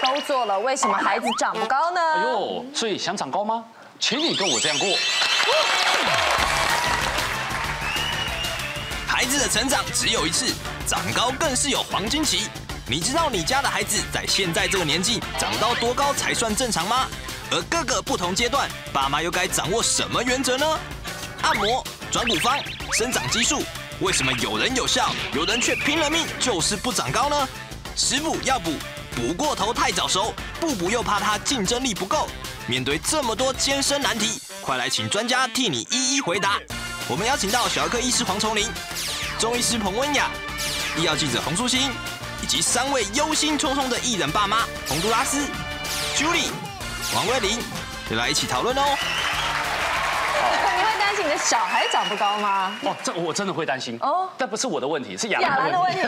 操作了，为什么孩子长不高呢？ 哎呦，所以想长高吗？请你跟我这样过。 孩子的成长只有一次，长高更是有黄金期。你知道你家的孩子在现在这个年纪长到多高才算正常吗？而各个不同阶段，爸妈又该掌握什么原则呢？按摩、转骨方、生长激素，为什么有人有效，有人却拼了命就是不长高呢？食补要补，补过头太早熟，不补又怕它竞争力不够。面对这么多艰深难题，快来请专家替你一一回答。我们邀请到小儿科医师黄崇林、中医师彭温雅、医药记者洪淑欣，以及3位忧心忡忡的艺人爸妈洪都拉斯、Julie、王瑞玲，来一起讨论哦。 你会担心你的小孩长不高吗？ 哦，这我真的会担心哦， 但不是我的问题，是亚亚兰的问题，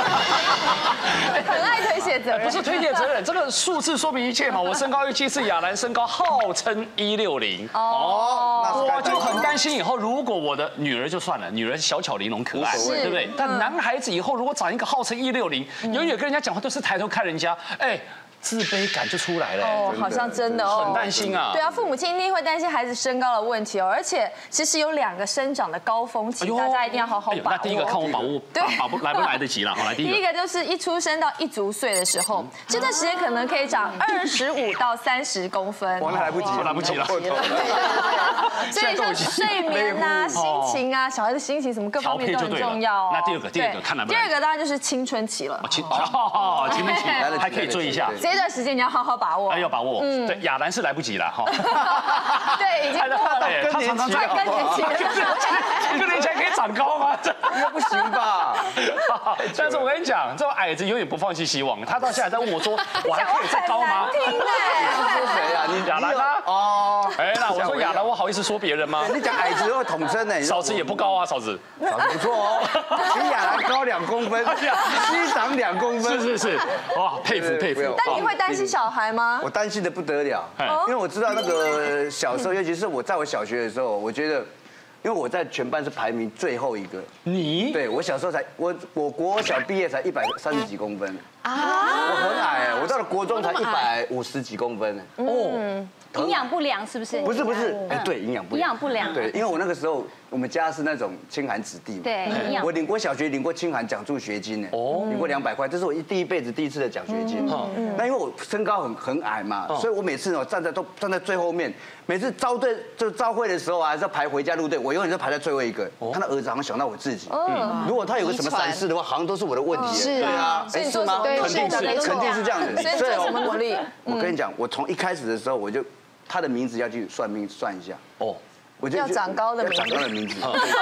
很爱推卸责任。 不是推卸责任，这个数字说明一切嘛。我身高174，亚兰身高号称160。 哦， 我就很担心以后，如果我的女儿就算了，女儿小巧玲珑可爱，对不对？但男孩子以后如果长一个号称160，永远跟人家讲话都是抬头看人家，哎。自卑感就出来了， 哦，好像真的哦， 很担心啊。 对啊，父母亲一定会担心孩子身高的问题哦，而且其实有2个生长的高峰期，大家一定要好好把握。 那第一个看我把握，来不来得及了？好，来第一个就是一出生到1足岁的时候，这段时间可能可以长25到30公分。 哇，那来不及了， 来不及了。 所以像睡眠啊、心情啊，小孩的心情什么各方面都很重要哦。 那第二个看来不来？ 第2个当然就是青春期了。 青春期还可以追一下。 这段时间你要好好把握， 要把握。对，亚兰是来不及了哈。 对，已经过了， 他常常快更年期了。 更年期可以长高吗？ 应该不行吧？ 但是我跟你讲，这种矮子永远不放弃希望。他到现在在问我说，我还可以再高吗？ 听哎， 说谁啊？你亚兰啊？哦，哎，那我说亚兰，我好意思说别人吗？ 你讲矮子会统称呢？ 嫂子也不高啊，嫂子不错哦，比亚兰高2公分，膝长2公分。 是，哇，佩服。 但你会担心小孩吗？ 我担心的不得了，因为我知道那个小时候，尤其是我在我小学的时候，我觉得，因为我在全班是排名最后一个。 你？ 对，我小时候才我国小毕业才130几公分啊，我很矮哎，我到了国中才150几公分哦。 营养不良是不是？ 不是，哎，对，营养不良。对，因为我那个时候我们家是那种清寒子弟嘛， 对， 我小学领过清寒奖助学金呢，领过200块，这是我第一辈子第一次的奖学金。那因为我身高很矮嘛，所以我每次站在最后面，每次招会的时候啊，还是要排回家路队，我永远都排在最后一个。看到儿子好像想到我自己，如果他有个什么闪失的话，好像都是我的问题。 是啊， 是吗？肯定是这样子。 所以做什么努力？ 我跟你讲，我从一开始的时候我就。他的名字要去算命算一下哦， 我就要长高的名字， 长高的名字，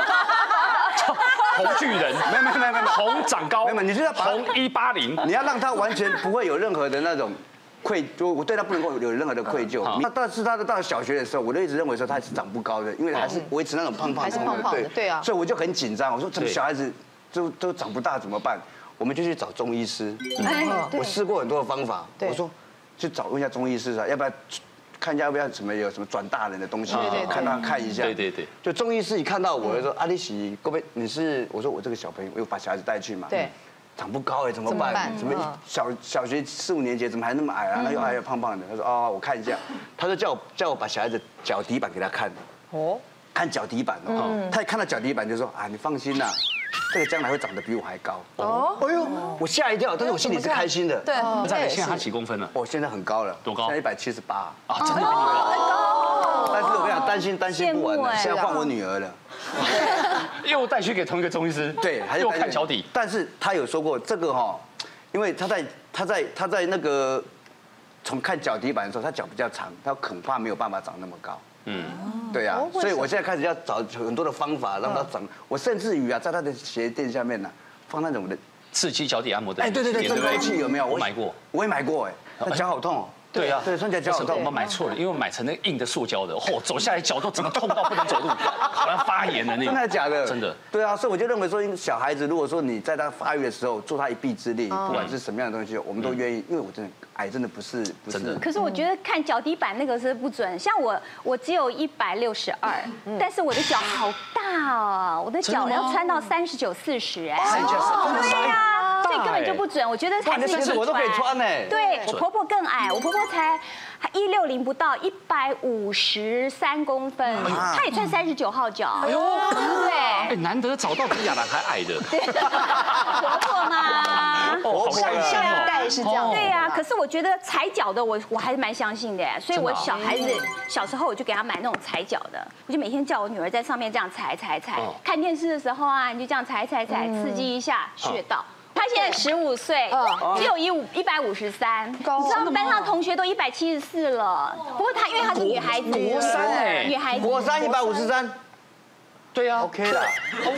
红巨人， 没， 红长高， 没，你就要红180， 你要让他完全不会有任何的那种我对他不能够有任何的愧疚。但是他到小学的时候，我就一直认为说他是长不高的，因为还是维持那种胖胖的，对啊， 所以我就很紧张，我说这个小孩子都长不大怎么办？我们就去找中医师，我试过很多的方法，我说去问一下中医师啊，要不要？看一下要不要有什么转大人的东西，看一下。 对。 就中医师一看到我就说：“阿丽喜，各位，你是？”我说：“我这个小朋友，我把小孩子带去嘛。” 对。 长不高哎，怎么办？怎么小学4、5年级怎么还那么矮啊？那又矮又胖胖的。他说：“哦，我看一下。”他就叫我把小孩子脚底板给他看。哦。看脚底板哦。他一看到脚底板就说：“啊，你放心啦。”这个将来会长得比我还高哦！哎呦，我吓一跳，但是我心里是开心的。 对， 现在他几公分了？ 我现在很高了， 多高？ 现在178啊， 真的很高。 但是我跟你讲，担心不完了，现在换我女儿了， 又带去给同一个中医师， 对， 又看脚底。 但是他有说过这个哈，因为他在那个从看脚底板的时候，他脚比较长，他恐怕没有办法长那么高。对啊，所以我现在开始要找很多的方法让他长。我甚至于啊，在他的鞋垫下面呢，放那种的刺激脚底按摩的。 哎，对，震动器有没有？ 我买过， 我也买过哎，那脚好痛哦。 对啊， 对，穿起来脚好痛。 我们买错了，因为我买成那个硬的塑胶的，走下来脚都整个痛到不能走路，好像发炎的那种。 真的假的？ 真的。 对啊，所以我就认为说，小孩子如果说你在他发育的时候做他一臂之力，不管是什么样的东西，我们都愿意，因为我真的矮真的不是真的。 可是我觉得看脚底板那个是不准，像我只有162，但是我的脚好大哦，我的脚要穿到39、40哎。 对呀。 所以根本就不准。我觉得还是其实我都可以穿呢。 对，我婆婆更矮，我婆婆才160不到，153公分，她也穿39号脚。哎呦，对， 哎，难得找到比亚兰还矮的。 婆婆嘛， 上一代是这样。 对呀，可是我觉得踩脚的我还是蛮相信的，所以我小孩子小时候我就给他买那种踩脚的，我就每天叫我女儿在上面这样踩。看电视的时候啊，你就这样踩，刺激一下穴道。他现在15岁，只有153，你知道班上同学都174了。不过他因为她是女孩子， 国3哎， 女孩子国3 153， 对呀 ，OK 了。 女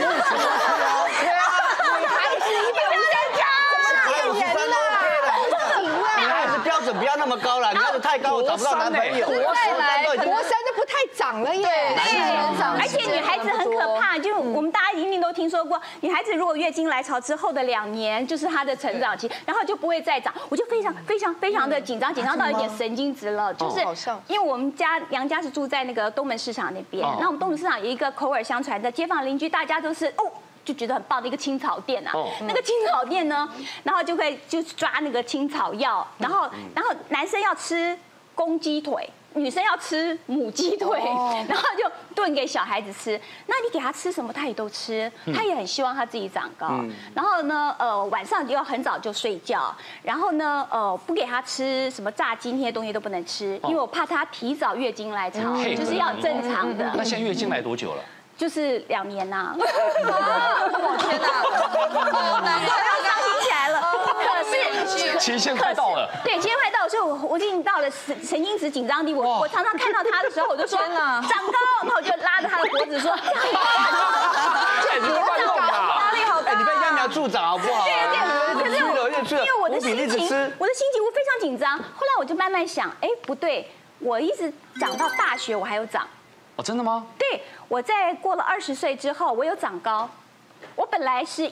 孩子153张 ，153都 OK 了。女孩子标准不要那么高了，女孩子太高我找不到男朋友。 再来，国3就不太长了耶。 而且女孩子很可怕，就我们大家一定都听说过，女孩子如果月经来潮之后的2年就是她的成长期，然后就不会再长。我就非常的紧张到有点神经质了，就是因为我们娘家是住在那个东门市场那边，那我们东门市场有一个口耳相传的街坊邻居，大家都是就觉得很棒的一个青草店啊，那个青草店呢，然后就抓那个青草药，然后男生要吃公鸡腿。女生要吃母鸡腿，然后就炖给小孩子吃。那你给他吃什么，他也都吃。他也很希望他自己长高。然后呢，晚上就要很早就睡觉。然后呢，不给他吃什么炸鸡那些东西都不能吃，因为我怕他提早月经来潮，就是要正常的。 那现在月经来多久了？ 就是2年呐。 天哪！难怪要伤心起来了。可是期限快到了。 对，期限快到了，所以我已经到了神经质紧张地。我常常看到他的时候，我就说长高，然后我就拉着他的脖子说长高。 这你乱弄啊！ 压力好大。 你被揠苗助长好不好？ 对，可是因为我的心情我非常紧张。后来我就慢慢想，哎，不对，我一直长到大学我还有长。 哦，真的吗？ 对，我在过了20岁之后，我有长高。我本来是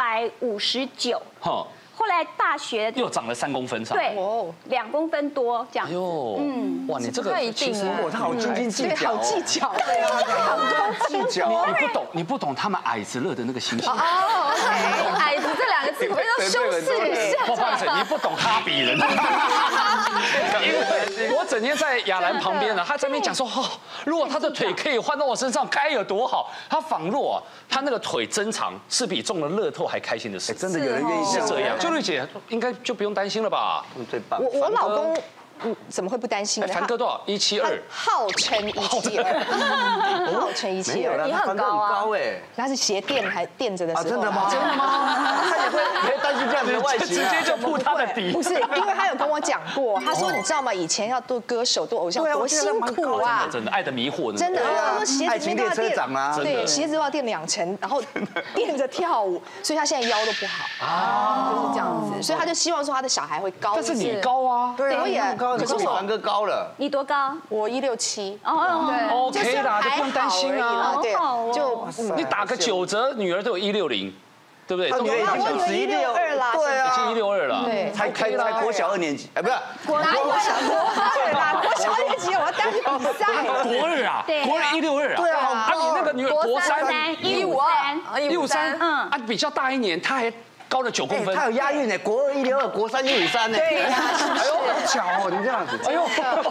159，后来大学又长了3公分上， 对，2公分多这样。哎呦， 哇，你这个其实他好斤斤计较， 好计较，对啊，好多计较。 你不懂他们矮子乐的那个心情。 哦，矮子这2个字可不可以都修饰一下？ 不好意思，你不懂哈比人。因为我整天在亚兰旁边呢，他在那边讲说，如果他的腿可以换到我身上，该有多好。他仿若他那个腿增长是比中了乐透还开心的事。 真的有人愿意这样。秋绿姐应该就不用担心了吧？ 最棒。 我老公。怎么会不担心呢？ 凡哥多少？172， 号称172，号称172， 你很高啊， 他是鞋垫还垫着的时候， 真的吗？真的吗？他也会担心这样子的外形， 直接就扑他的底。 不是，因为他有跟我讲过，他说你知道吗？以前要做歌手、做偶像多辛苦啊！ 真的，爱的迷惑， 真的，他说鞋子都要垫， 对， 鞋子都要垫2层，然后垫着跳舞，所以他现在腰都不好啊，就是这样子，所以他就希望说他的小孩会高。 但是你高啊， 对，我也。 可是我凡哥高了， 你多高？ 我167。 对 ，OK 啦，就不用担心啊。 对，就你打个9折，女儿都有160，对不对？ 我女儿已经 162啦， 对啊， 已经162了， 对， 才国小2年级，哎，不是国小2年级，我要当比赛。 国2啊，国2162啊， 对啊， 啊，你那个女儿国3 153， 啊，比较大1年，她还。高了9公分， 他有押韵呢，国2 162，国3 153呢。 对呀， 哎呦，好巧哦，你这样子，哎呦，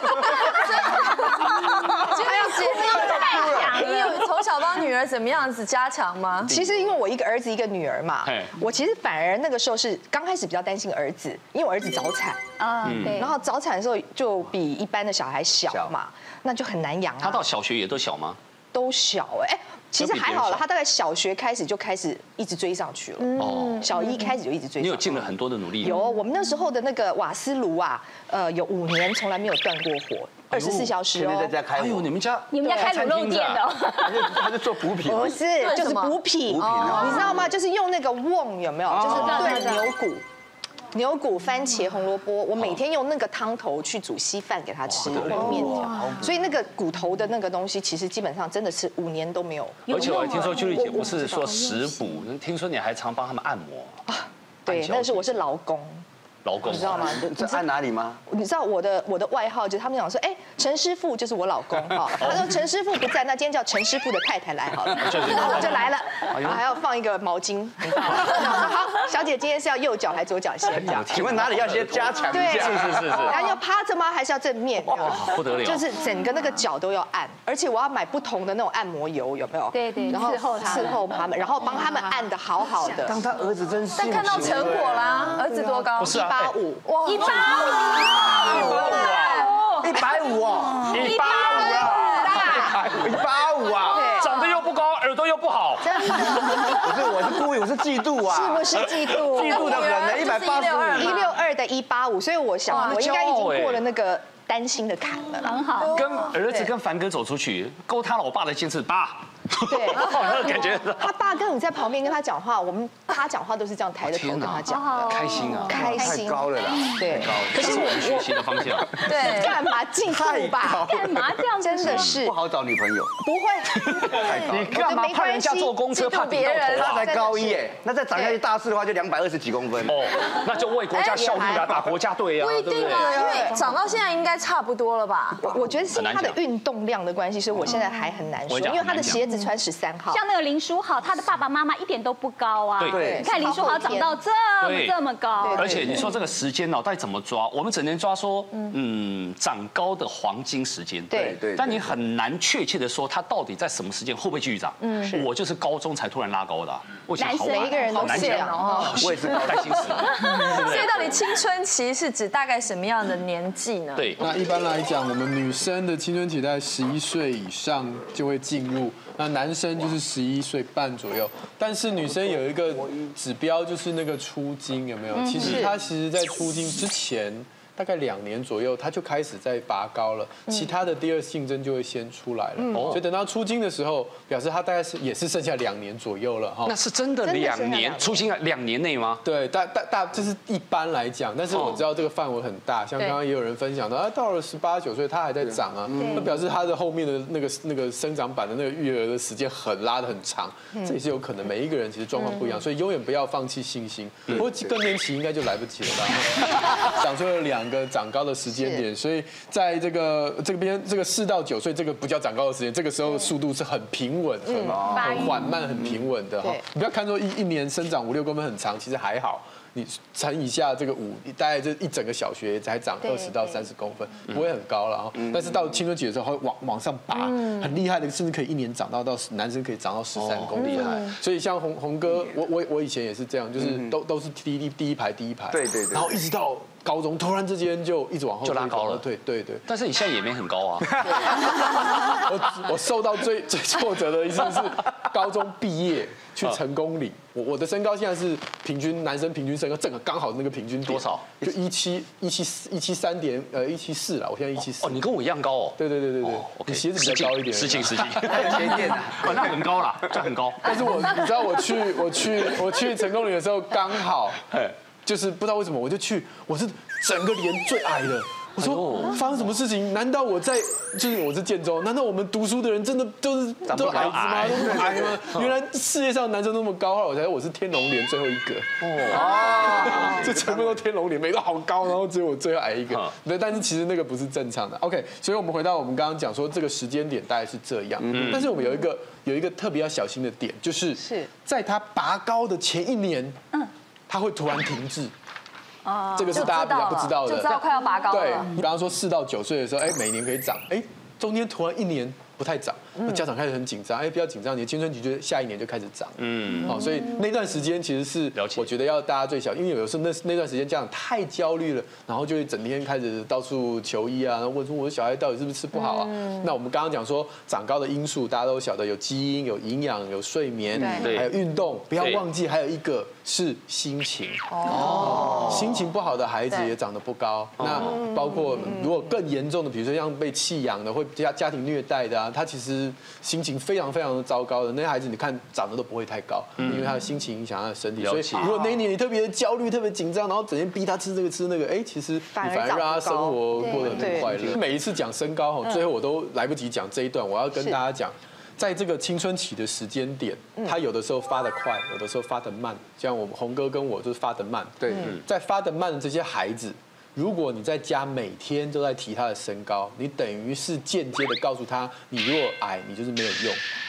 你有从小帮女儿怎么样子加强吗？ 其实因为我一个儿子一个女儿嘛，我其实反而那个时候是刚开始比较担心儿子，因为我儿子早产啊，对，然后早产的时候就比一般的小孩小嘛，那就很难养啊。 他到小学也都小吗？ 都小哎。其实还好了，他大概小学开始就开始一直追上去了。哦，小1开始就一直追上去。 你有尽了很多的努力。 有，我们那时候的那个瓦斯炉啊，有5年从来没有断过火，24小时哦。 在家开。哎呦， 你们家开卤肉店的？ 他是做补品。 不是，就是补品。你知道吗？就是用那个瓮有没有？就是炖牛骨。牛骨、番茄、红萝卜，我每天用那个汤头去煮稀饭给他吃，跟面条，所以那个骨头的那个东西，其实基本上真的是5年都没有。 而且我还听说秋绿姐不是说食补，听说你还常帮他们按摩啊？ 对，那是我是劳工。 老公， 你知道吗？ 这按哪里吗？ 你知道我的外号就是他们讲说，哎，陈师傅就是我老公哈。他说陈师傅不在，那今天叫陈师傅的太太来好了。然后我就来了，还要放一个毛巾。好， 小姐今天是要右脚还是左脚先？ 请问哪里要先加强一对， 下？ 是。 然后要趴着吗？还是要正面？ 哇，不得了！ 就是整个那个脚都要按，而且我要买不同的那种按摩油，有没有？ 对， 然后伺候他们，然后帮他们按的好好的。 当他儿子真但看到成果啦，儿子多高？ 不是啊 185， 哇 185啊 ！185啊！ 长得又不高，耳朵又不好。 真的， 不是，我是故意，我是嫉妒啊！ 是不是嫉妒？ 嫉妒的人呢？185，162 的185，所以我想我应该已经过了那个担心的坎了。 很好。 跟儿子跟凡哥走出去，勾他老爸的肩膀，爸。 对， 那感觉他爸跟你在旁边跟他讲话，他讲话都是这样抬着头跟他讲的， 开心啊， 开心， 太高了啦， 对， 可是我们学习的方向， 对， 干嘛嫉妒吧？ 干嘛这样？ 真的是不好找女朋友， 不会， 太高了。 你干嘛怕人家坐公车怕顶到头他啊？ 才高1哎，那再长下去大4的话就220几公分。 哦，那就为国家效力啊，打国家队啊， 不一对不对？ 定啊，因为长到现在应该差不多了吧？ 我觉得是他的运动量的关系，所以我现在还很难说，因为他的鞋子穿13号。 像那个林书豪，他的爸爸妈妈一点都不高啊。 对， 你看林书豪长到这么高， 而且你说这个时间到底怎么抓？我们只能抓说，长高的黄金时间。 对， 但你很难确切的说他到底在什么时间会不会继续长。我就是高中才突然拉高的，我想好每一个人都难讲哦。 我也是带心死。 所以到底青春期是指大概什么样的年纪呢？ 对， 那一般来讲，我们女生的青春期在11岁以上就会进入，那男生就是11岁半左右。但是女生有一个指标，就是那个出经有没有？其实她在出经之前。大概2年左右，他就开始在拔高了，其他的第二性征就会先出来了。所以等到出经的时候，表示他大概也是剩下2年左右了哈。 那是真的2年出经了2年内吗？ 对，大这是一般来讲，但是我知道这个范围很大，像刚刚也有人分享到，到了18、19岁他还在长啊，那表示他的后面的那个生长板的那个育儿的时间拉得很长，这也是有可能。每一个人其实状况不一样，所以永远不要放弃信心。不过更年期应该就来不及了吧？长出了2个长高的时间点，所以在这边4到9岁，这个不叫长高的时间，这个时候速度是很平稳、很缓慢、很平稳的哈。你不要看说一年生长5、6公分很长，其实还好。你乘以下这个5，大概这一整个小学才长20到30公分，不会很高了哈。但是到青春期的时候，会往上拔，很厉害的，甚至可以1年长到男生可以长到13公分。所以像红哥，我以前也是这样，就是都是第一排， 对， 然后一直到高中，突然之间就一直往后就拉高了， 对。 但是你现在也没很高啊。 我受到最挫折的一次是高中毕业去成功岭，我的身高现在是男生平均身高正刚好那个平均点多少？ 就174啦，我现在174。 哦，你跟我一样高哦。 对，你鞋子比较高一点。 实情。 还有鞋垫啊， 那很高啦，就很高。 但是你知道我去成功岭的时候刚好，就是不知道为什么我是整个连最矮的。我说发生什么事情？难道我是建中？难道我们读书的人真的都矮子吗？都矮吗？原来世界上男生那么高，后来我才知道我是天龙连最后一个。这全部都天龙连，每个好高，然后只有我最后矮一个。对，但是其实那个不是正常的。OK， 所以我们回到我们刚刚讲说这个时间点大概是这样。但是我们有一个特别要小心的点，就是在他拔高的前1年，他会突然停滞。这个是大家比较不知道的， 就知道快要拔高了。 对，比方说4到9岁的时候，每年可以长，中间突然1年不太长，家长开始很紧张，不要紧张，你的青春期就下1年就开始长，所以那段时间其实是我觉得要大家最小，因为有时候那段时间家长太焦虑了，然后就会整天开始到处求医啊，然后问说我的小孩到底是不是吃不好啊？那我们刚刚讲说长高的因素，大家都晓得有基因、有营养、有睡眠，还有运动，不要忘记还有一个是心情。心情不好的孩子也长得不高，那包括如果更严重的，比如说像被弃养的，或家庭虐待的啊，他其实心情非常非常的糟糕的，那些孩子你看长得都不会太高，因为他的心情影响他的身体。所以如果那一年你特别焦虑、特别紧张，然后整天逼他吃这个吃那个，其实你反而让他生活过得很快乐。每一次讲身高最后我都来不及讲这一段，我要跟大家讲。在这个青春期的时间点，他有的时候发得快，有的时候发得慢。像我们红哥跟我就是发得慢。对，在发得慢的这些孩子，如果你在家每天都在提他的身高，你等于是间接的告诉他，你如果矮，你就是没有用。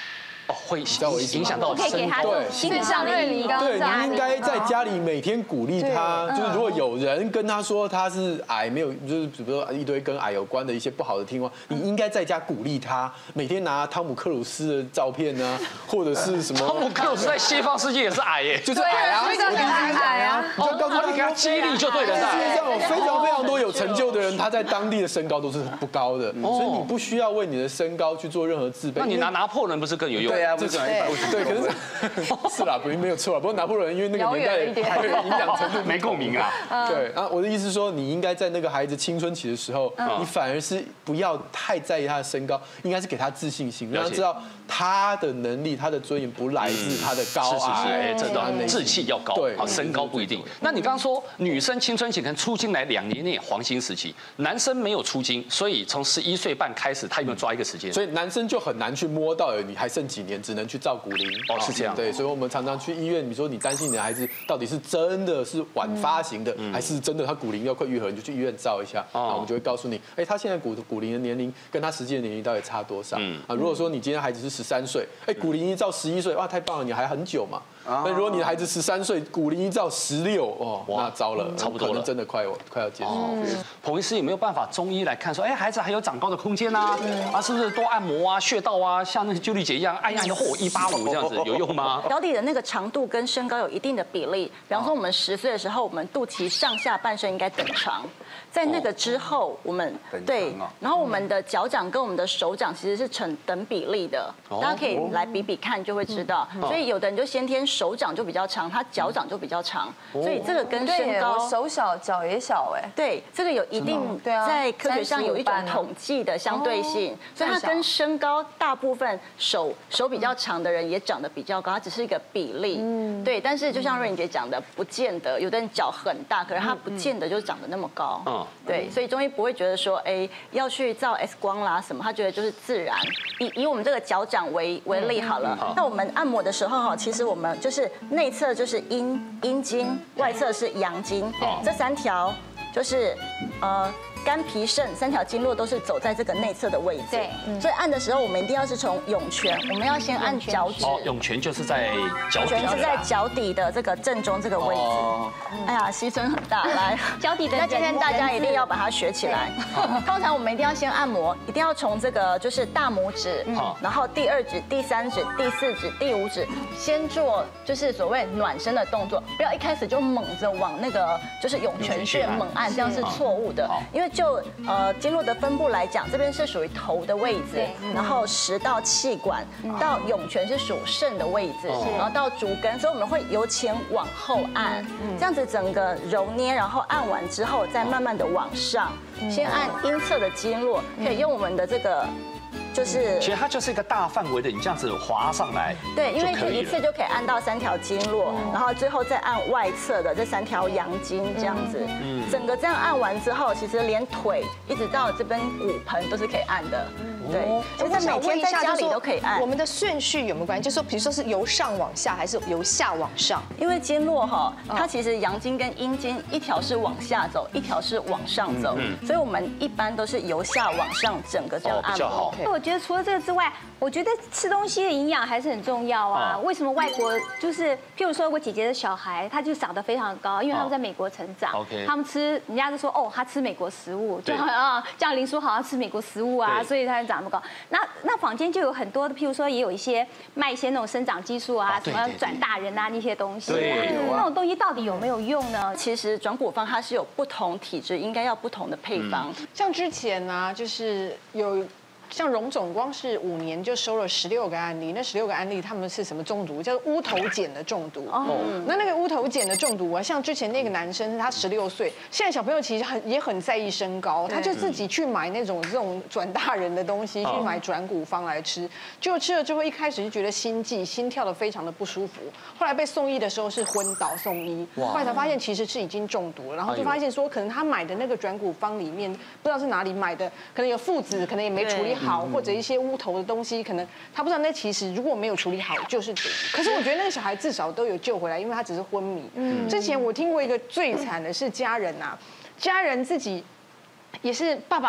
会影响到身高。 对， 就像瑞你刚刚对，你应该在家里每天鼓励他，就是如果有人跟他说他是矮，没有就是比如说一堆跟矮有关的一些不好的听话，你应该在家鼓励他，每天拿汤姆克鲁斯的照片啊，或者是什么。 汤姆克鲁斯在西方世界也是矮耶， 就是矮啊， 矮啊， 你就告诉他， 你给他激励就对了。 世界上有非常多有成就的人，他在当地的身高都是不高的，所以你不需要为你的身高去做任何自卑。 那你拿破仑不是更有用？ 对啊，不是对，可是是啦，没有错啦。不过拿破仑因为那个年代还有营养程度没共鸣啊。 对啊，我的意思是说，你应该在那个孩子青春期的时候，你反而是不要太在意他的身高，应该是给他自信心，让他知道他的能力、他的尊严不来自他的高矮， 这段志气要高， 对， 身高不一定。那你刚刚说女生青春期可能初经来2年内黄金时期，男生没有初经，所以从11岁半开始，他有没有抓一个时间？ 所以男生就很难去摸到，你还剩几年，只能去照骨龄。 哦，是这样。 对，所以我们常常去医院，你说你担心你的孩子到底是真的是晚发型的，还是真的他骨龄要快愈合，你就去医院照一下，然后我们就会告诉你，哎，他现在骨龄的年龄跟他实际的年龄到底差多少？啊，如果说你今天孩子是13岁，哎，骨龄一照11岁，哇，太棒了，你还很久嘛。那如果你的孩子13岁，骨龄一照16，哦，那糟了， 差不多了， 真的快要结束。 彭医师有没有办法中医来看说，哎，孩子还有长高的空间啊？啊，是不是多按摩啊、穴道啊，像那个啾丽姐一样按一按185这样子有用吗？ 脚底的那个长度跟身高有一定的比例。比方说我们10岁的时候，我们肚脐上下半身应该等长，在那个之后，我们对，然后我们的脚掌跟我们的手掌其实是成等比例的，大家可以来比比看就会知道。所以有的人就先天手掌就比较长，他脚掌就比较长，所以这个跟身高， 手小脚也小哎， 对，这个有一定在科学上有一种统计的相对性，所以它跟身高大部分手比较长的人也长得比较高，它只是一个比例，对。但是就像瑞颖姐讲的，不见得有的人脚很大，可是他不见得就长得那么高，对。所以中医不会觉得说，哎，要去照 X 光啦什么，他觉得就是自然。以我们这个脚掌为例好了，那我们按摩的时候哈，其实我们就是内侧就是阴经，外侧是阳经，这3条就是肝脾肾3条经络都是走在这个内侧的位置，对，所以按的时候我们一定要是从涌泉，我们要先按脚趾， 涌泉就是在脚底， 涌泉是在脚底的这个正中这个位置。哎呀，牺牲很大，来脚底的。 那今天大家一定要把它学起来。通常我们一定要先按摩，一定要从这个就是大拇指，然后第2指、第3指、第4指、第5指，先做就是所谓暖身的动作，不要一开始就猛着往那个就是涌泉穴猛按，这样是错误的，因为就经络的分布来讲，这边是属于头的位置，然后食道气管到涌泉是属肾的位置，然后到足跟，所以我们会由前往后按，这样子整个揉捏，然后按完之后再慢慢的往上，先按阴侧的经络，可以用我们的这个。就是其实它就是一个大范围的，你这样子滑上来， 对，因为一次就可以按到3条经络，然后最后再按外侧的这3条阳经，这样子，整个这样按完之后，其实连腿一直到这边骨盆都是可以按的。对，其实每天在家里都可以按。 我们的顺序有没有关系？就是说，比如说是由上往下，还是由下往上？ 因为经络哈，它其实阳经跟阴经一条是往下走，一条是往上走，所以我们一般都是由下往上整个这样按摩。 我觉得除了这个之外，我觉得吃东西的营养还是很重要啊。为什么外国就是，譬如说我姐姐的小孩，他就长得非常高，因为他们在美国成长，他们吃，人家就说哦，他吃美国食物，就像林书豪他吃美国食物啊，所以他长那么高。那坊间就有很多的，譬如说也有一些卖一些那种生长激素啊，什么转大人啊那些东西，那种东西到底有没有用呢？ 其实转骨方它是有不同体质，应该要不同的配方。 像之前呢，就是有。像荣总光是5年就收了16个案例，那16个案例他们是什么中毒？叫做乌头碱的中毒。那个乌头碱的中毒啊，像之前那个男生他16岁，现在小朋友其实也很在意身高，他就自己去买这种转大人的东西，去买转骨方来吃，结果吃了之后一开始就觉得心悸，心跳得非常的不舒服，后来被送医的时候是昏倒送医，后来才发现其实是已经中毒了，然后就发现说可能他买的那个转骨方里面不知道是哪里买的，可能有附子，可能也没处理好，或者一些乌头的东西，可能他不知道那其实如果没有处理好就是毒。可是我觉得那个小孩至少都有救回来，因为他只是昏迷。之前我听过一个最惨的是家人自己也是爸爸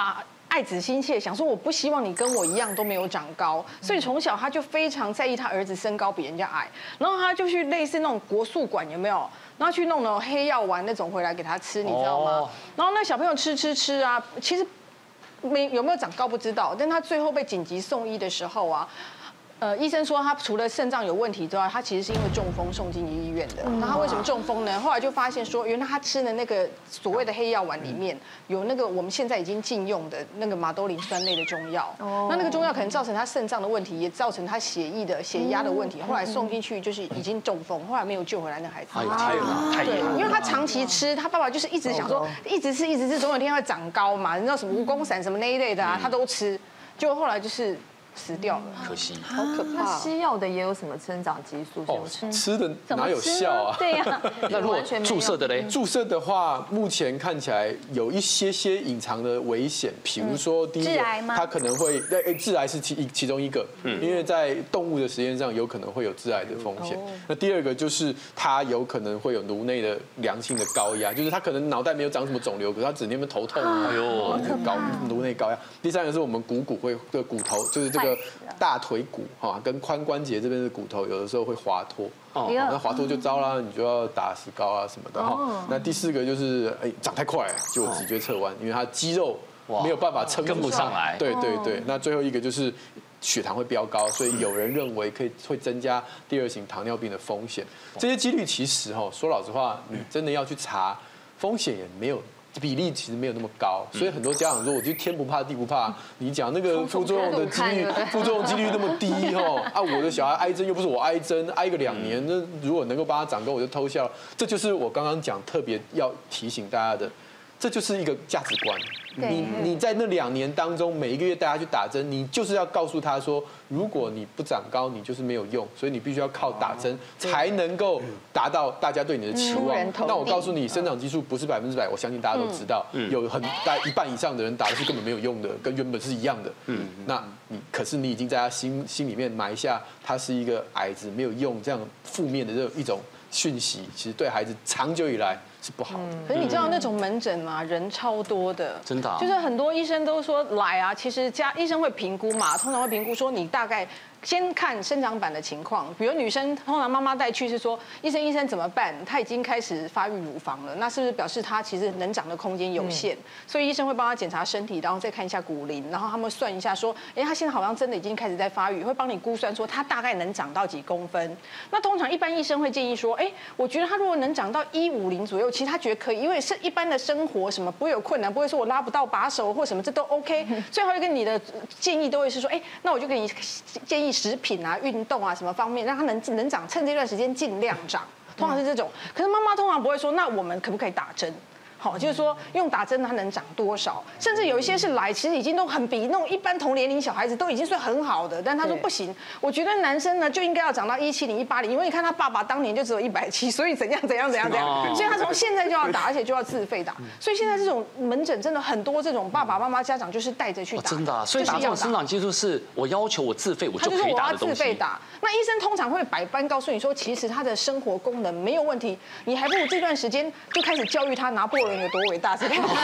爱子心切，想说我不希望你跟我一样都没有长高，所以从小他就非常在意他儿子身高比人家矮，然后他就去类似那种国术馆有没有？然后去弄那种黑药丸那种回来给他吃，你知道吗？然后那小朋友吃啊，其实有没有长高不知道，但他最后被紧急送医的时候啊。医生说他除了肾脏有问题之外，他其实是因为中风送进医院的。那他为什么中风呢？后来就发现说，原来他吃的那个所谓的黑药丸里面有那个我们现在已经禁用的那个马兜铃酸类的中药。那那个中药可能造成他肾脏的问题，也造成他血压的问题。后来送进去就是已经中风，后来没有救回来那孩子。对，因为他长期吃，他爸爸就是一直想说，一直吃，总有一天会长高嘛。你知道什么蜈蚣散什么那一类的啊，他都吃，结果后来就是。死掉了， 可惜， 好可怕。 那西药的也有什么生长激素？ 吃的哪有效啊？ 对呀， 那如果注射的嘞？ 注射的话，目前看起来有一些隐藏的危险，比如说第一个，它可能会致癌是其中一个，因为在动物的实验上有可能会有致癌的风险。那第二个就是它有可能会有颅内的良性的高压，就是它可能脑袋没有长什么肿瘤，可是它整天头痛，哎呦，颅内高压。第三个是我们骨的骨头，就是这个。大腿骨哈跟髋关节这边的骨头有的时候会滑脱，那滑脱就糟啦，你就要打石膏啊什么的哈。那第四个就是长太快就脊椎侧弯，因为它肌肉没有办法撑跟不上来。 对。那最后一个就是血糖会飙高，所以有人认为会增加第二型糖尿病的风险。这些几率其实说老实话，你真的要去查，风险也没有。比例其实没有那么高，所以很多家长说，我就天不怕地不怕。你讲那个副作用的几率，那么低我的小孩挨针又不是我挨针，挨个2年，那如果能够帮他长高，我就偷笑。这就是我刚刚讲特别要提醒大家的，这就是一个价值观。你在那2年当中，每一个月带他去打针，你就是要告诉他说，如果你不长高，你就是没有用，所以你必须要靠打针才能够达到大家对你的期望。那我告诉你，生长激素不是100%，我相信大家都知道，有大概1半以上的人打的是根本没有用的，跟原本是一样的。那可是你已经在他心里面埋下，他是一个矮子，没有用这样负面的这一种讯息，其实对孩子长久以来是不好的。 可是你知道那种门诊啊，人超多的， 真的， 就是很多医生都说来啊，其实医生会评估嘛，通常会评估说你大概。先看生长板的情况，比如女生通常妈妈带去是说，医生怎么办？她已经开始发育乳房了，那是不是表示她其实能长的空间有限？所以医生会帮她检查身体，然后再看一下骨龄，然后他们算一下说，她现在好像真的已经开始在发育，会帮你估算说她大概能长到几公分。那通常一般医生会建议说，我觉得她如果能长到150左右，其实她觉得可以，因为是一般的生活什么不会有困难，不会说我拉不到把手或什么，这都 OK。最后一个你的建议都会是说，那我就给你建议食品啊、运动啊什么方面，让他能长，趁这段时间尽量长，通常是这种。可是妈妈通常不会说，那我们可不可以打针？好，就是说用打针它能长多少，甚至有一些是来，其实已经都很比那种一般同年龄小孩子都已经算很好的，但他说不行，我觉得男生呢就应该要长到170、180，因为你看他爸爸当年就只有170，所以怎样，所以他从现在就要打，而且就要自费打，所以现在这种门诊真的很多，这种爸爸妈妈家长就是带着去打， 真的，所以打这种生长激素是我要求我自费我就可以打的东西。他就说我要自费打，那医生通常会百般告诉你说，其实他的生活功能没有问题，你还不如这段时间就开始教育他拿破仑有多伟大。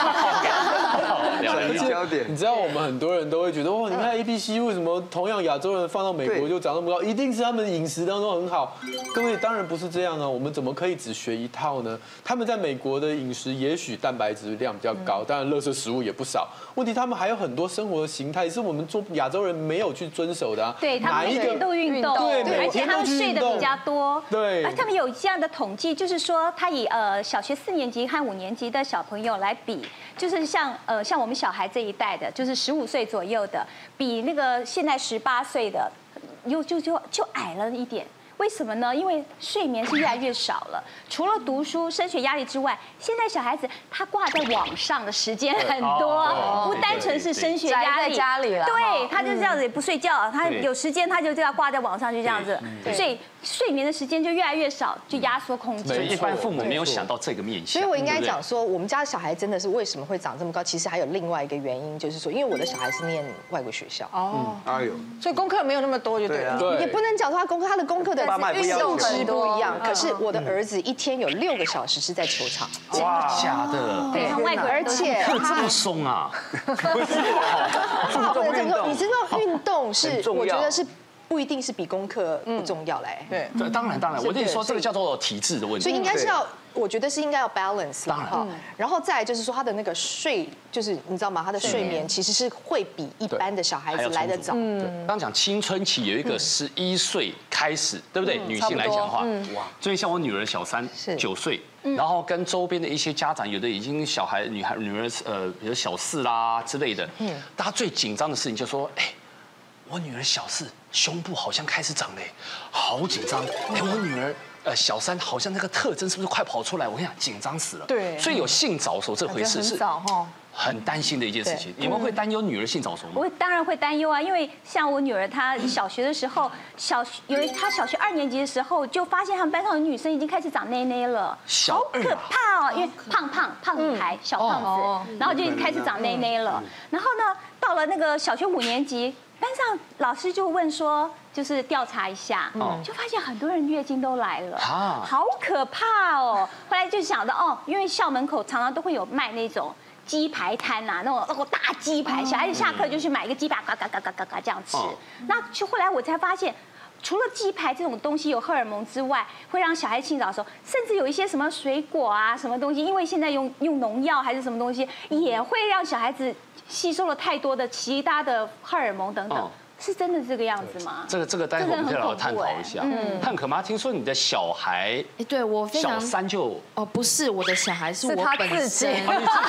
焦点， 你知道我们很多人都会觉得，哇，你看 ABC 为什么同样亚洲人放到美国就长那么高，一定是他们饮食当中很好。各位当然不是这样啊，我们怎么可以只学一套呢？他们在美国的饮食也许蛋白质量比较高，当然垃圾食物也不少。问题他们还有很多生活的形态是我们做亚洲人没有去遵守的啊。 对，他们每天都运动， 对， 而且他们睡得比较多。 对， 他们有这样的统计，就是说他以小学4年级和5年级的小朋友来比，就是像我们小孩这一代的，就是15岁左右的，比那个现在18岁的，就矮了一点。为什么呢？因为睡眠是越来越少了，除了读书、升学压力之外，现在小孩子他挂在网上的时间很多，不单纯是升学压力， 在家里了， 对，他就这样子也不睡觉，他有时间他就这样挂在网上，就这样子，所以睡眠的时间就越来越少，就压缩空间。 所以一般父母没有想到这个面向。 所以我应该讲说，我们家的小孩真的是为什么会长这么高？其实还有另外一个原因，就是说，因为我的小孩是念外国学校， 所以功课没有那么多，就对了。 也不能讲说他的功课的爸妈也不要求运动值不一样。可是我的儿子一天有6个小时是在球场。 哇，假的？ 对，外国人而且课这么松啊？ 你知道运动是我觉得是。不一定是比功课不重要嘞。 对，当然，我跟你说，这个叫做体质的问题。 所以应该是要，我觉得是应该要 balance。 当然， 然后再来就是说他的那个睡，就是你知道吗？他的睡眠其实是会比一般的小孩子来得早。 刚讲青春期有一个11岁开始，对不对？女性来讲的话，哇，所以像我女儿小3，9岁。然后跟周边的一些家长，有的已经小孩女儿比如小4啦之类的，大家最紧张的事情就说，哎。我女儿小4，胸部好像开始长嘞，好紧张。哎，我女儿小3，好像那个特征是不是快跑出来？我跟你讲，紧张死了。 对， 所以有性早熟这回事是很担心的一件事情。你们会担忧女儿性早熟吗？ 我当然会担忧啊，因为像我女儿，她小学的时候，她小学2年级的时候，就发现他们班上的女生已经开始长内内了，好可怕哦！因为胖女孩，小胖子，然后就开始长内内了。然后呢，到了那个小学5年级。班上老师就问说，就是调查一下，就发现很多人月经都来了，好可怕哦！后来就想到哦，因为校门口常常都会有卖那种鸡排摊呐，那种大鸡排，小孩子下课就去买一个鸡排，嘎嘎嘎嘎嘎嘎这样吃。那就后来我才发现。除了鸡排这种东西有荷尔蒙之外，会让小孩性早熟，甚至有一些什么水果啊、什么东西，因为现在用农药还是什么东西，也会让小孩子吸收了太多的其他的荷尔蒙等等，是真的这个样子吗？ 这个待会我们可以来探讨一下。汉可妈，听说你的小孩， 对我非常小3就不是我的小孩，是我本身。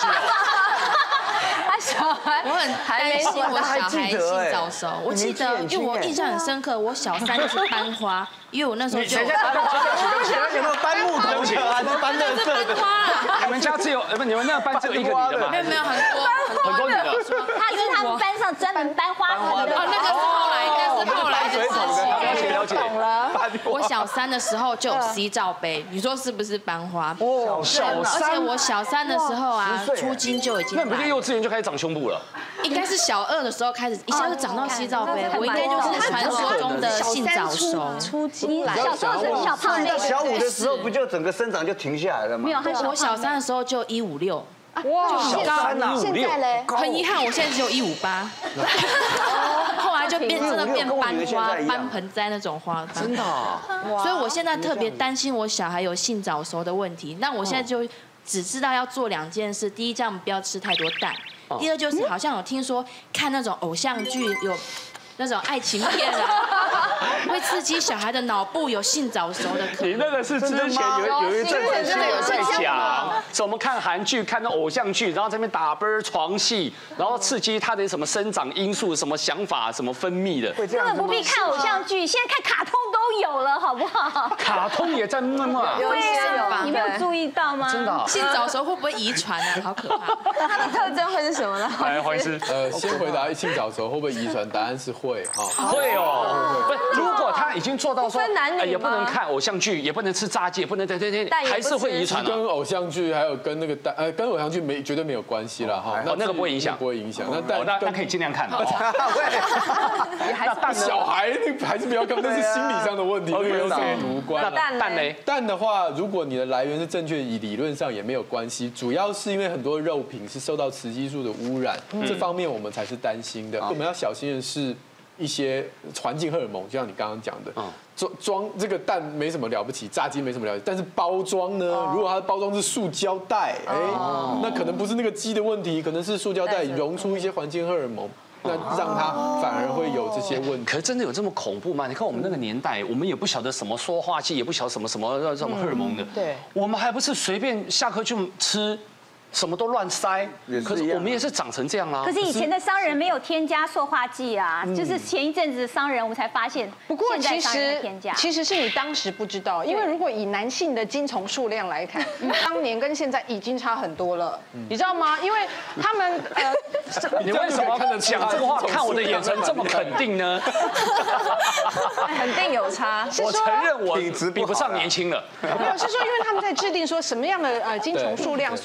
小孩， 我很担心我小孩性早熟。我记得，因为我印象很深刻，我小3就是班花，因为我那时候就。 有没有搬木头去还是搬乐色的？ 你们家只有你们那个班只有一个女的吗？ 没有很多女的。 他是他们班上专门搬花盆的。 哦，那个是后来的事情。 了解。 懂了。我小3的时候就有C罩杯，你说是不是班花？ 哦，小3。 而且我小3的时候啊，出经就已经。 那不是幼稚园就开始长胸部了？ 应该是小2的时候开始，一下就长到C罩杯。我应该就是传说中的性早熟。 出经来。 小时候是小胖妹。 小5的时候不就整个生长就停下来了吗？ 没有，我小3的时候就156。 哇，小3啊， 现在嘞， 很遗憾，我现在只有158。后来就真的变班花、班盆栽那种花， 真的。 所以我现在特别担心我小孩有性早熟的问题。那我现在就只知道要做2件事：第一，这样不要吃太多蛋；第二，就是好像有听说看那种偶像剧有。那种爱情片啊，会刺激小孩的脑部有性早熟的可能。 你那个是之前有一阵子真的有在讲，是我们看韩剧看那偶像剧，然后这边打啵床戏，然后刺激他的什么生长因素、什么想法、什么分泌的。 根本不必看偶像剧，现在看卡通都有了，好不好？ 卡通也在那么。 对啊，你没有注意到吗？ 真的。 性早熟会不会遗传啊？好可怕。 它的特征会是什么呢？ 来，黄医师。 先回答性早熟会不会遗传？答案是会。 会哦，不是，如果他已经做到说，也不能看偶像剧，也不能吃炸鸡，也不能对，还是会遗传。 跟偶像剧还有跟那个跟偶像剧绝对没有关系了哈。 那个不会影响， 不会影响。 那可以尽量看。 那小孩还是不要看，那是心理上的问题，没有什么无关。 蛋呢？ 蛋的话，如果你的来源是正确，理论上也没有关系。主要是因为很多肉品是受到雌激素的污染，这方面我们才是担心的。我们要小心的是。一些环境荷尔蒙，就像你刚刚讲的，装这个蛋没什么了不起，炸鸡没什么了不起，但是包装呢？如果它的包装是塑胶袋，那可能不是那个鸡的问题，可能是塑胶袋溶出一些环境荷尔蒙，那让它反而会有这些问题。 可是真的有这么恐怖吗？你看我们那个年代，我们也不晓得什么塑化剂，也不晓得什么荷尔蒙的， 对， 我们还不是随便下课就吃。什么都乱塞，可是我们也是长成这样啦。 可是以前的商人没有添加塑化剂啊，就是前一阵子的商人我们才发现。 不过其实是你当时不知道，因为如果以男性的精虫数量来看，当年跟现在已经差很多了，你知道吗？因为他们你为什么讲这个话？看我的眼神这么肯定呢？ 肯定有差。 我承认我比不上年轻了。 没有，是说因为他们在制定说什么样的精虫数量算是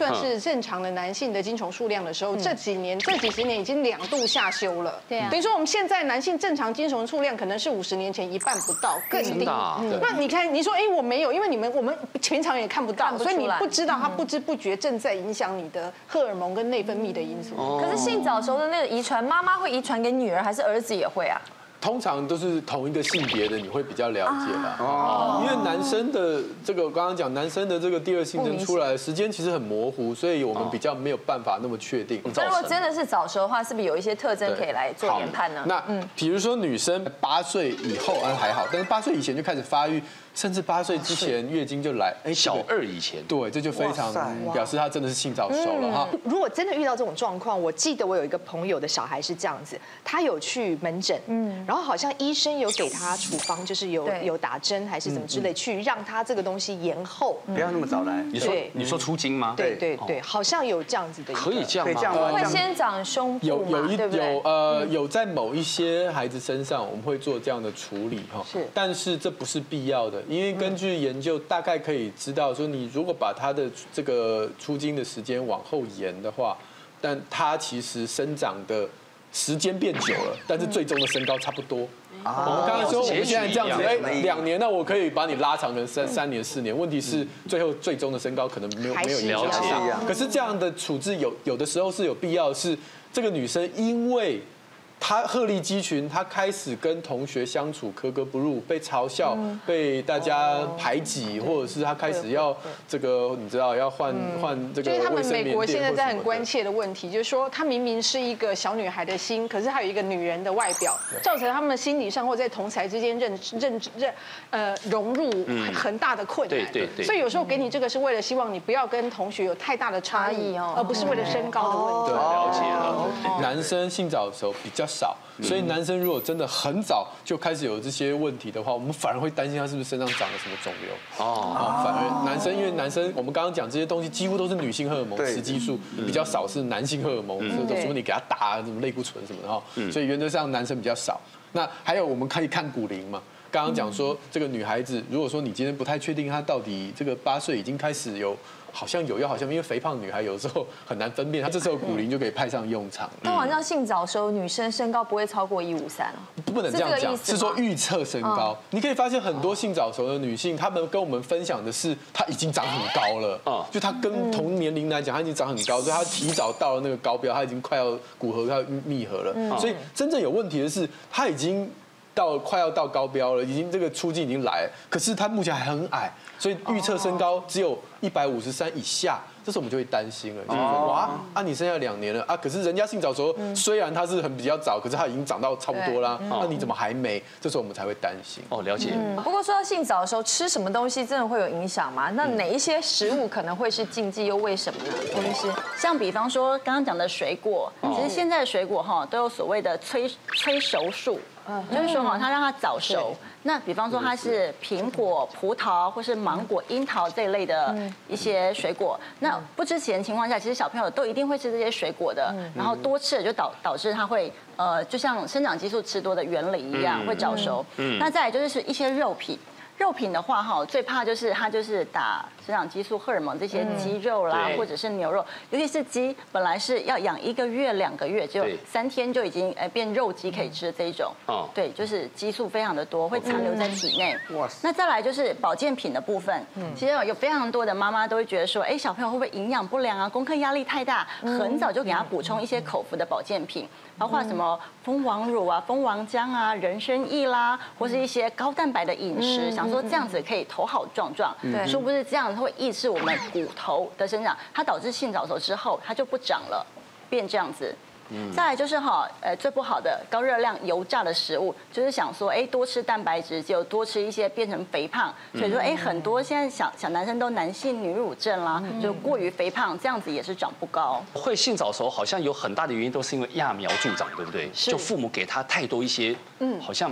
正常的男性的精虫数量的时候，这几十年已经2度下修了。对啊，等于说我们现在男性正常精虫数量可能是50年前1半不到，更低。那你看，你说我没有，因为我们平常也看不到，所以你不知道它不知不觉正在影响你的荷尔蒙跟内分泌的因素。 可是性早熟的那个遗传，妈妈会遗传给女儿，还是儿子也会啊？ 通常都是同一个性别的，你会比较了解啦。哦，因为男生的这个，我刚刚讲男生的这个第二性征出来的时间其实很模糊，所以我们比较没有办法那么确定。 那如果真的是早熟的话，是不是有一些特征可以来做研判呢？ 那比如说女生8岁以后还好，但是8岁以前就开始发育。甚至8岁之前月经就来， 小2以前， 对，这就非常表示他真的是性早熟了哈。 如果真的遇到这种状况，我记得我有一个朋友的小孩是这样子，他有去门诊，然后好像医生有给他处方，就是有打针还是怎么之类，去让他这个东西延后， 不要那么早来。 你说出经吗？ 对，好像有这样子的， 可以这样吗？会先长胸部有在某一些孩子身上我们会做这样的处理哈，但是这不是必要的。因为根据研究，大概可以知道说，你如果把他的这个出经的时间往后延的话，但他其实生长的时间变久了，但是最终的身高差不多。我们刚刚说我们现在这样子，2年，那我可以把你拉长成3年4年。问题是最终的身高可能没有影响上。可是这样的处置有的时候是有必要，是这个女生因为他鹤立鸡群，他开始跟同学相处格格不入，被嘲笑，被大家排挤，或者是他开始要这个，你知道要换这个。 就是他们美国现在在很关切的问题，就是说他明明是一个小女孩的心，可是她有一个女人的外表，造成他们心理上或在同侪之间融入很大的困难。对。所以有时候给你这个是为了希望你不要跟同学有太大的差异哦，而不是为了身高的问题。 了解了。 男生性早熟比较少，所以男生如果真的很早就开始有这些问题的话，我们反而会担心他是不是身上长了什么肿瘤。反而男生，因为男生我们刚刚讲这些东西几乎都是女性荷尔蒙雌激素，比较少是男性荷尔蒙，除非你给他打什么类固醇什么的哈，所以原则上男生比较少。那还有我们可以看骨龄嘛。刚刚讲说这个女孩子，如果说你今天不太确定她到底这个8岁已经开始好像因为肥胖女孩有时候很难分辨，她这时候骨龄就可以派上用场。 但好像性早熟女生身高不会超过153 不能这样讲，是说预测身高。你可以发现很多性早熟的女性，她们跟我们分享的是她已经长很高了，就她跟同年龄来讲，她已经长很高，所以她提早到了那个高标，她已经快要骨骼要密合了。所以真正有问题的是，她已经快要到高标了，已经这个出境已经来了，可是他目前还很矮，所以预测身高只有153以下，这时候我们就会担心了，就是说哇你剩下2年了可是人家性早熟虽然他是比较早，可是他已经长到差不多啦，那你怎么还没？这时候我们才会担心。 了解。 不过说到性早熟，吃什么东西真的会有影响吗？那哪一些食物可能会是禁忌，又为什么呢？洪医师， 像比方说刚刚讲的水果，其实现在的水果都有所谓的催熟术。就是说它让它早熟。那比方说它是苹果、葡萄或是芒果、樱桃这一类的一些水果，那不之前情况下，其实小朋友都一定会吃这些水果的，然后多吃了就导致它会就像生长激素吃多的原理一样会早熟。那再来就是一些肉品。肉品的话，最怕就是它就是打生长激素、荷尔蒙这些鸡肉啦，或者是牛肉，尤其是鸡，本来是要养1个月、2个月，就3天就已经变肉鸡可以吃的这一种。对，就是激素非常的多，会残留在体内。那再来就是保健品的部分，其实有非常多的妈妈都会觉得说，小朋友会不会营养不良啊？功课压力太大，很早就给他补充一些口服的保健品。包括什么蜂王乳啊、蜂王浆啊、人参液啦，或是一些高蛋白的饮食，想说这样子可以头好壮壮，殊不知这样会抑制我们骨头的生长，它导致性早熟之后它就不长了，变这样子。再来就是最不好的高热量油炸的食物，就是想说多吃蛋白质，就多吃一些变成肥胖，所以说很多现在小男生都男性女乳症啦，就过于肥胖，这样子也是长不高。 会性早熟好像有很大的原因都是因为揠苗助长，对不对？就父母给他太多一些好像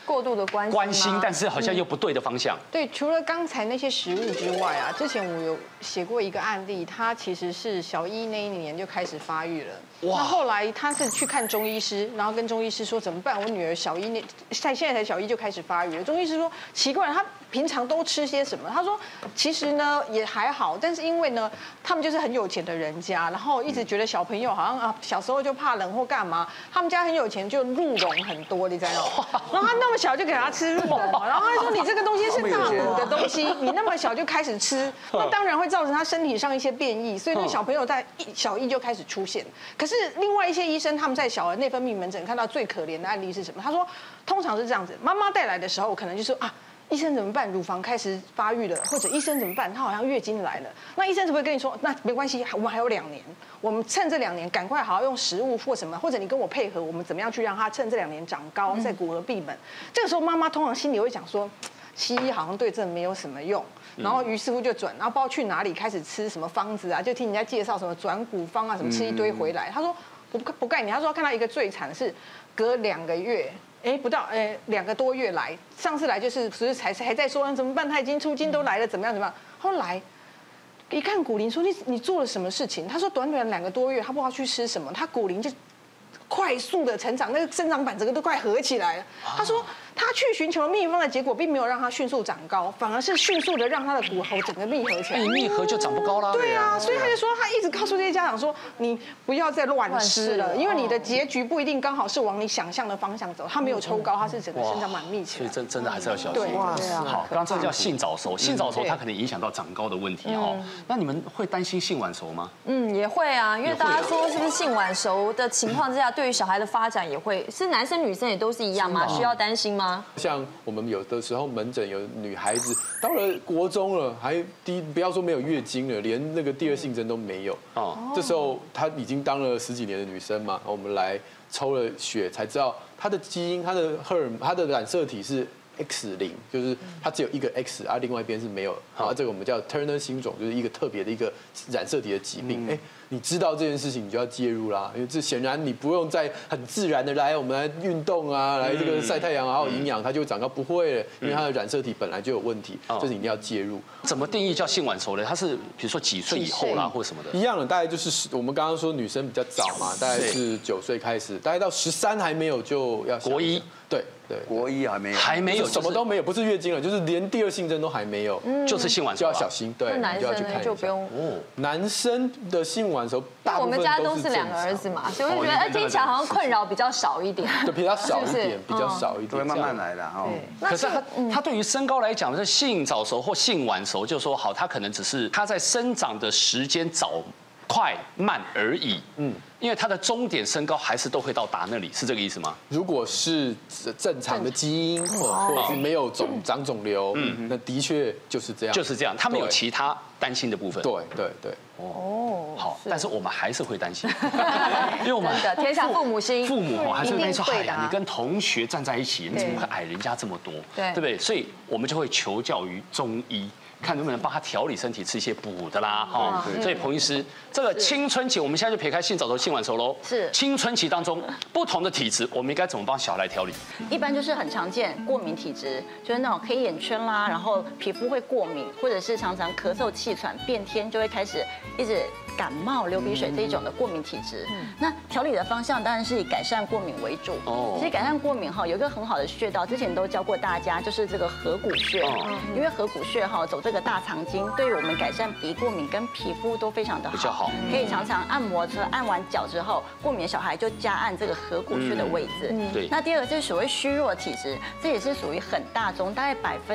过度的关心， 但是好像又不对的方向。 对，除了刚才那些食物之外啊，之前我有写过一个案例，他其实是小一那一年就开始发育了。那后来他是去看中医师，然后跟中医师说怎么办？我女儿小一现在才小一就开始发育了。中医师说奇怪，她平常都吃些什么？他说其实呢也还好，但是因为呢他们就是很有钱的人家，然后一直觉得小朋友好像啊小时候就怕冷或干嘛，他们家很有钱，就鹿茸很多，你知道吗？然后他那么小就给他吃鹿茸，然后他说你这个东西是大补的东西，你那么小就开始吃，那当然会造成他身体上一些变异，所以那小朋友在小一就开始出现。可是另外一些医生他们在小儿内分泌门诊看到最可怜的案例是什么？他说通常是这样子，妈妈带来的时候可能就说啊。医生怎么办？乳房开始发育了，或者医生怎么办？他好像月经来了。那医生是不是跟你说，那没关系，我们还有2年，我们趁这2年赶快好好用食物或什么，或者你跟我配合，我们怎么样去让他趁这2年长高，再骨骼闭门？这个时候妈妈通常心里会想说，西医好像对这没有什么用，然后于是乎就转，然后不知道去哪里开始吃什么方子啊，就听人家介绍什么转骨方啊，什么吃一堆回来。他说不概念，他说看到一个最惨是隔2个月。不到2个多月来，上次来就是还在说怎么办？他已经出经都来了，怎么样？后来一看骨龄，说你做了什么事情？他说短短2个多月，他不知道去吃什么，他骨龄就快速的成长，那个生长板整个都快合起来了。他说他去寻求秘方的结果，并没有让他迅速长高，反而是迅速的让他的骨头整个密合起来。 密合就长不高啦。 对啊，所以他就说他一直告诉这些家长说，你不要再乱吃了，因为你的结局不一定刚好是往你想象的方向走。他没有抽高，他是整个生长板密起来。 所以真的还是要小心。 对， 好，刚刚这个叫性早熟，性早熟它可能影响到长高的问题哦。那你们会担心性晚熟吗？ 也会啊，因为大家说是不是性晚熟的情况之下，对于小孩的发展也会是男生女生也都是一样吗？需要担心吗？ 像我们有的时候门诊有女孩子到了国中了，还不要说没有月经了，连那个第2性征都没有哦。这时候她已经当了10几年的女生嘛，我们来抽了血才知道她的基因、她的荷尔蒙、她的染色体是 X0，就是它只有一个 X，另外一边是没有。好，这个我们叫 Turner 新种，就是一个特别的一个染色体的疾病。你知道这件事情，你就要介入啦，因为这显然你不用再很自然的来我们来运动啊，来这个晒太阳啊，好有营养，它就会长高。不会，因为它的染色体本来就有问题，这是一定要介入。 怎么定义叫性晚熟呢？它是比如说几岁以后啦，或什么的？ 一样的，大概就是我们刚刚说女生比较早嘛，大概是9岁开始，大概到13还没有就要国一。 对， 国一还没有， 什么都没有，不是月经了，就是连第2性征都还没有， 就是性晚熟， 就要小心。对， 男生呢就不用。 男生的性晚熟， 我们家都是2个儿子嘛，所以我就觉得听起来好像困扰比较少一点。 对，比较少一点，比较少一点， 会慢慢来的哦。 可是他对于身高来讲，是性早熟或性晚熟，就说好，他可能只是他在生长的时间早快慢而已。因为它的终点身高还是都会到达那里，是这个意思吗？ 如果是正常的基因，或者是没有长肿瘤，那的确就是这样。 就是这样，他没有其他担心的部分。 对。 好，但是我们还是会担心，因为我们天下父母心， 父母还是会说，哎呀，你跟同学站在一起，你怎么会矮人家这么多？对不对？所以我们就会求教于中医。看能不能帮他调理身体，吃一些补的啦，哈。所以彭医师，这个青春期，我们现在就撇开性早熟、性晚熟喽。 是青春期当中不同的体质，我们应该怎么帮小孩调理？ 一般就是很常见过敏体质，就是那种黑眼圈啦，然后皮肤会过敏，或者是常常咳嗽、气喘、变天，就会开始一直感冒、流鼻水这一种的过敏体质。那调理的方向当然是以改善过敏为主。其实改善过敏哈，有一个很好的穴道，之前都教过大家，就是这个合谷穴。因为合谷穴哈走这个大肠经，对于我们改善鼻过敏跟皮肤都非常的好，可以常常按摩车按完脚之后，过敏的小孩就加按这个合谷穴的位置。对。那第2个是所谓虚弱体质，这也是属于很大宗，大概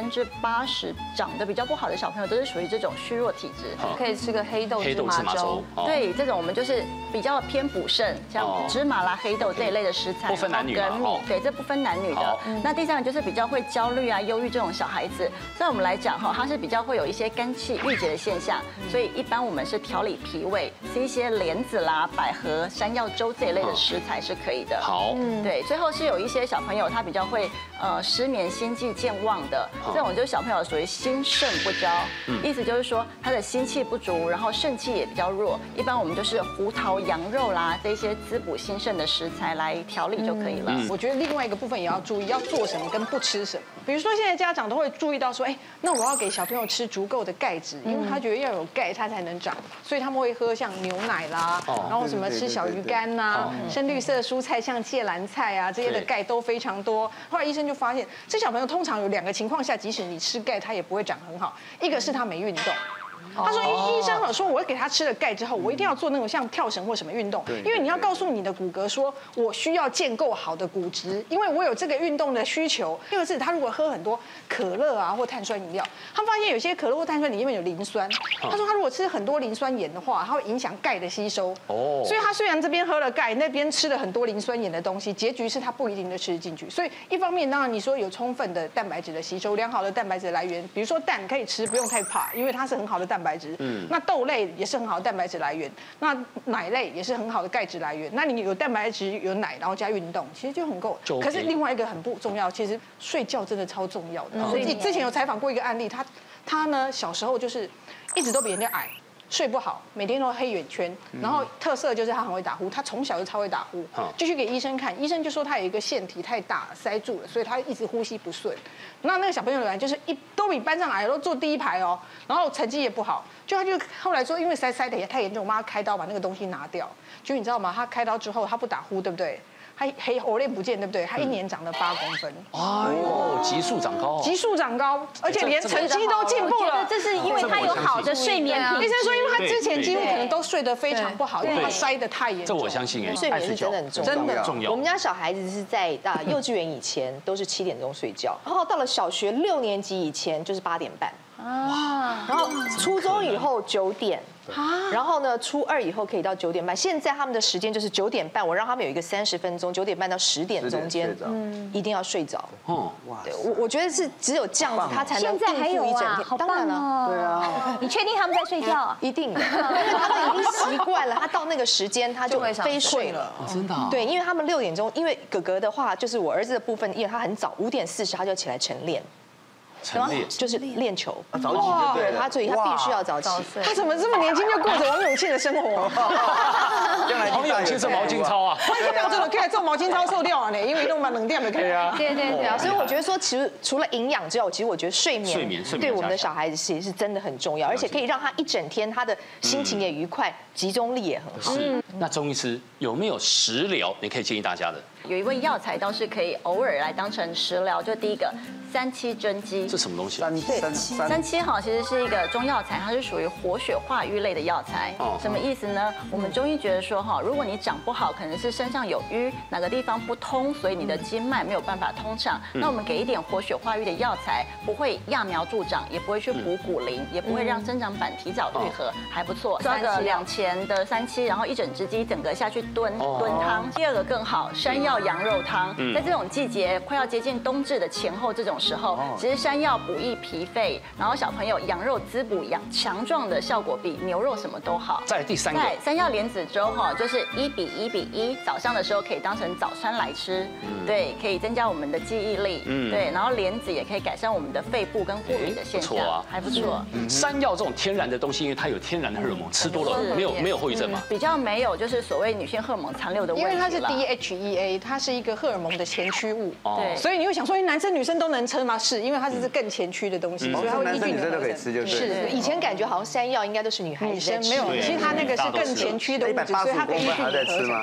80%长得比较不好的小朋友都是属于这种虚弱体质。 可以吃个黑豆芝麻粥。 对，这种我们就是比较偏补肾，像芝麻啦、黑豆这一类的食材。 不分男女嘛。 对，这不分男女的。那第3个就是比较会焦虑啊、忧郁这种小孩子，在我们来讲哈，他是比较会有一些肝气郁结的现象，所以一般我们是调理脾胃，吃一些莲子啦、百合、山药粥这一类的食材是可以的。 好， 对，最后是有一些小朋友他比较会失眠、心悸健忘的，这种就是小朋友属于心肾不交，意思就是说他的心气不足，然后肾气也比较弱。一般我们就是胡桃、羊肉啦这些滋补心肾的食材来调理就可以了。 我觉得另外一个部分也要注意，要做什么跟不吃什么。比如说现在家长都会注意到说，哎，那我要给小朋友吃足够的钙质，因为他觉得要有钙他才能长，所以他们会喝像牛奶啦，然后什么吃小鱼干呐、深绿色蔬菜像芥蓝菜啊这些的钙都非常多。后来医生就发现，这小朋友通常有2个情况下，即使你吃钙，他也不会长很好。一个是他没运动。他说：“医生说，我给他吃了钙之后，我一定要做那种像跳绳或什么运动，因为你要告诉你的骨骼说，我需要建构好的骨质，因为我有这个运动的需求。第二个是他如果喝很多可乐啊或碳酸饮料，他发现有些可乐或碳酸里面有磷酸，他说他如果吃很多磷酸盐的话，它会影响钙的吸收。所以他虽然这边喝了钙，那边吃了很多磷酸盐的东西，结局是他不一定的吃得进去。所以一方面，当然你说有充分的蛋白质的吸收，良好的蛋白质来源，比如说蛋可以吃，不用太怕，因为它是很好的蛋白质。那豆类也是很好的蛋白质来源，那奶类也是很好的钙质来源。那你有蛋白质、有奶，然后加运动，其实就很够。可是另外一个很不重要，其实睡觉真的超重要的。所以之前有采访过一个案例，他呢小时候就是一直都比人家矮。睡不好，每天都黑眼圈，然后特色就是他很会打呼，他从小就超会打呼，就去给医生看，医生就说他有一个腺体太大塞住了，所以他一直呼吸不顺。那个小朋友来就是都比班上矮，都坐第一排哦，然后成绩也不好，他就后来说因为塞得也太严重，我妈开刀把那个东西拿掉。就你知道吗？他开刀之后他不打呼，对不对？他活链不见，对不对？他1年长了8公分。 哎呦，急速长高， 急速长高，而且连成绩都进步了。 这是因为他有好的睡眠品质。 医生说，因为他之前几乎可能都睡得非常不好，因为他塞得太严重。 这我相信哎， 睡眠是真的很重要， 真的重要。 我们家小孩子是在幼稚园以前都是7点钟睡觉，然后到了小学6年级以前就是8点半。然后初中以后9点。然后呢，初2以后可以到9点半。现在他们的时间就是9点半，我让他们有一个30分钟，9点半到10点中间，一定要睡着。哇，对，我觉得是只有这样子，他才能应付一整天。当然了， 对啊。你确定他们在睡觉？ 一定的，因为他们已经习惯了，他到那个时间他就非睡了。 真的？ 对，因为他们6点钟，因为哥哥的话就是我儿子的部分，因为他很早，5点40他就起来晨练。就是练球， 早起就对了。 所以他必须要早起。 他怎么这么年轻就过着王永庆的生活？ 王永庆是毛巾操啊， 他不要这个可以做毛巾操瘦掉了呢，因为弄嘛冷掉的可以啊。 对，所以我觉得说，其实除了营养之外，其实我觉得睡眠对我们的小孩子其实是真的很重要，而且可以让他一整天他的心情也愉快，集中力也很好。 那钟医师有没有食疗你可以建议大家的？ 有一味药材倒是可以偶尔来当成食疗，就第一个3七真姬。 这什么东西 ？3七哈，其实是一个中药材，它是属于活血化瘀类的药材。什么意思呢？我们中医觉得说哈，如果你长不好，可能是身上有瘀，哪个地方不通，所以你的经脉没有办法通畅。那我们给一点活血化瘀的药材，不会揠苗助长，也不会去补骨龄，也不会让生长板提早愈合，还不错。抓个2钱的3七，然后一整只鸡整个下去炖汤。第二个更好，山药羊肉汤，在这种季节快要接近冬至的前后这种时候，其实山药补益脾肺，然后小朋友羊肉滋补强壮的效果比牛肉什么都好。 再来第3个， 山药莲子粥哈，就是1:1:1，早上的时候可以当成早餐来吃，对，可以增加我们的记忆力，对，然后莲子也可以改善我们的肺部跟过敏的现象，还不错。 山药这种天然的东西，因为它有天然的荷尔蒙，吃多了没有后遗症吗？ 比较没有，就是所谓女性荷尔蒙残留的问题。 因为它是 DHEA， 它是一个荷尔蒙的前驱物， 对， 所以你会想说，男生女生都能吃吗？是因为它是更前驱的东西，所以它会依据女生都可以吃，就是。 以前感觉好像山药应该都是女孩子没有，其实它那个是更前驱的物质，所以它可以依据你在吃吗？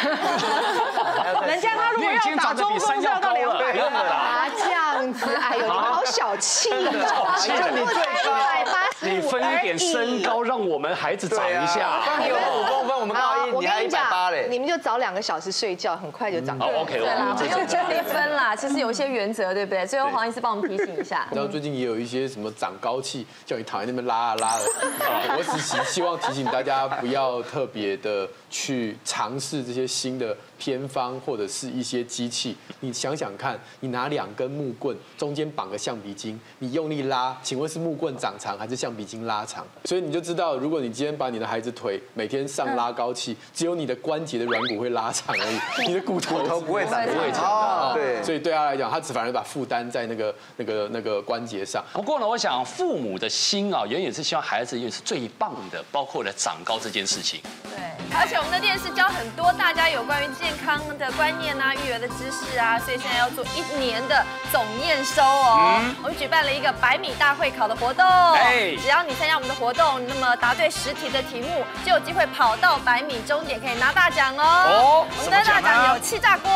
人家他如果要打中风，要到200 了。这样子，哎呦，你好小气哦！ 你最高， 你分一点身高，让我们孩子长一下。 你有5公分，我们高1，你还180嘞。 你们就早2个小时睡觉，很快就长长。 OK， 对啦，不用全力分啦，其实有一些原则，对不对？最后黄医师帮我们提醒一下。 然后最近也有一些什么长高器，叫你躺在那边拉啊拉的。我只希望提醒大家不要特别的去尝试这些新的偏方或者是一些机器。你想想看，你拿2根木棍，中间绑个橡皮筋，你用力拉，请问是木棍长长还是橡皮筋拉长？所以你就知道，如果你今天把你的孩子腿每天上拉高器，只有你的关节的软骨会拉长而已，你的骨头不会长， 不会长。 哦，对。 所以对他来讲，他反而把负担在那个关节上。 不过呢，我想父母的心啊，远远是希望孩子也是最棒的，包括了长高这件事情。 对，而且我们的电视教很多大家有关于健康的观念啊、育儿的知识啊，所以现在要做1年的总验收哦。我们举办了一个100米大会考的活动，只要你参加我们的活动，那么答对10题的题目，就有机会跑到100米终点，可以拿大奖哦。我们的大奖有气炸锅，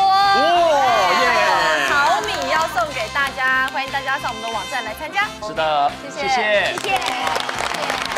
淘米要送给大家，欢迎大家上我们的网站来参加。 是的， 谢谢。